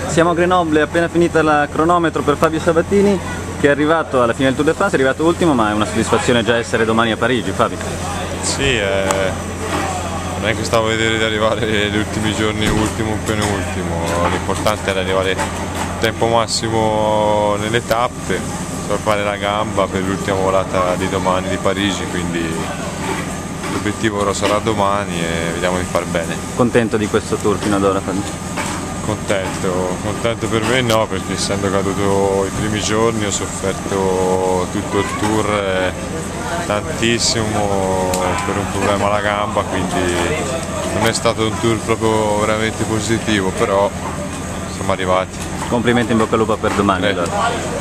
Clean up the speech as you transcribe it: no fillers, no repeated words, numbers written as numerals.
Siamo a Grenoble, è appena finita la cronometro per Fabio Sabatini, che è arrivato alla fine del Tour de France, è arrivato ultimo, ma è una soddisfazione già essere domani a Parigi, Fabio. Sì, non è che stavo a vedere di arrivare gli ultimi giorni ultimo o penultimo, l'importante era arrivare al tempo massimo nelle tappe, salvare la gamba per l'ultima volata di domani di Parigi, quindi l'obiettivo ora sarà domani e vediamo di far bene. Contento di questo Tour fino ad ora, Fabio? Contento per me no, perché essendo caduto i primi giorni ho sofferto tutto il Tour tantissimo per un problema alla gamba, quindi non è stato un Tour proprio veramente positivo, però siamo arrivati. Complimenti, in bocca al lupo per domani. Allora.